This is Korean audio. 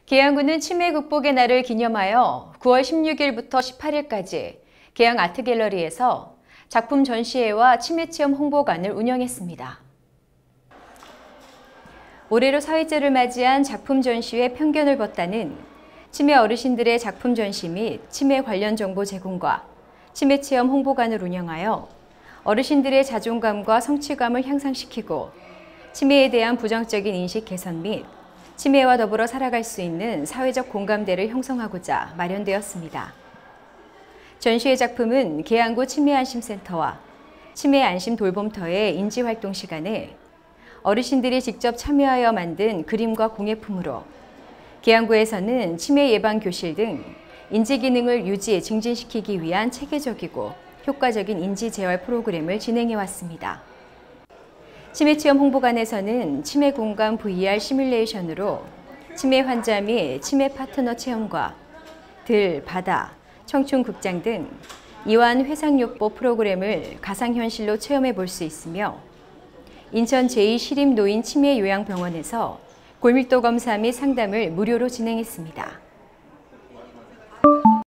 계양구는 치매 극복의 날을 기념하여 9월 16일부터 18일까지 계양 아트갤러리에서 작품 전시회와 치매체험 홍보관을 운영했습니다. 올해로 사흘째를 맞이한 작품 전시회 편견을 벗다는 치매 어르신들의 작품 전시 및 치매 관련 정보 제공과 치매체험 홍보관을 운영하여 어르신들의 자존감과 성취감을 향상시키고 치매에 대한 부정적인 인식 개선 및 치매와 더불어 살아갈 수 있는 사회적 공감대를 형성하고자 마련되었습니다. 전시회 작품은 계양구 치매안심센터와 치매안심돌봄터의 인지활동 시간에 어르신들이 직접 참여하여 만든 그림과 공예품으로 계양구에서는 치매 예방 교실 등 인지 기능을 유지, 증진시키기 위한 체계적이고 효과적인 인지 재활 프로그램을 진행해 왔습니다. 치매체험 홍보관에서는 치매 공감 VR 시뮬레이션으로 치매 환자 및 치매 파트너 체험과 들, 바다, 청춘극장 등 이완 회상요법 프로그램을 가상현실로 체험해 볼 수 있으며 인천 제2시립노인 치매요양병원에서 골밀도 검사 및 상담을 무료로 진행했습니다.